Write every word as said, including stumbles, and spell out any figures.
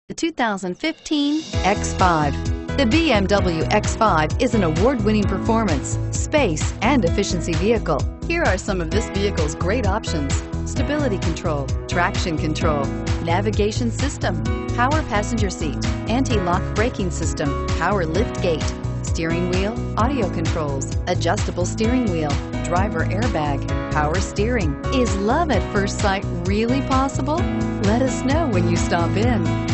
The two thousand fifteen X five. The B M W X five is an award-winning performance, space, and efficiency vehicle. Here are some of this vehicle's great options: stability control, traction control, navigation system, power passenger seat, anti-lock braking system, power lift gate, steering wheel audio controls, adjustable steering wheel, driver airbag, power steering. Is love at first sight really possible? Let us know when you stop in.